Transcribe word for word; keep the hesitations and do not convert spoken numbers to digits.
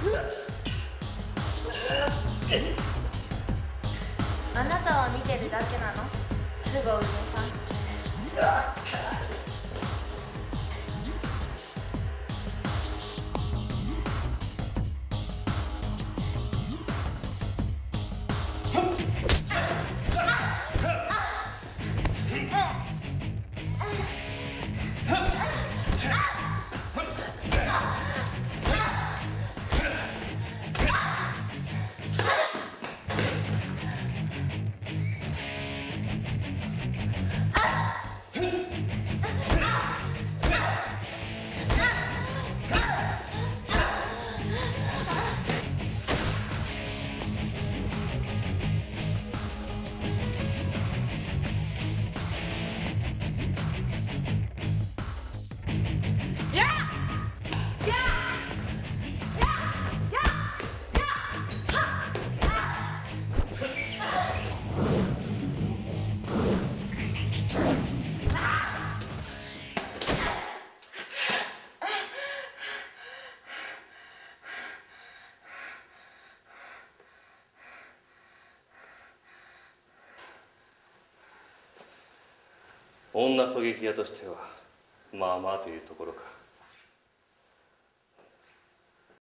あなたは見てるだけなの、すご腕さん。 女狙撃屋としてはまあまあというところか。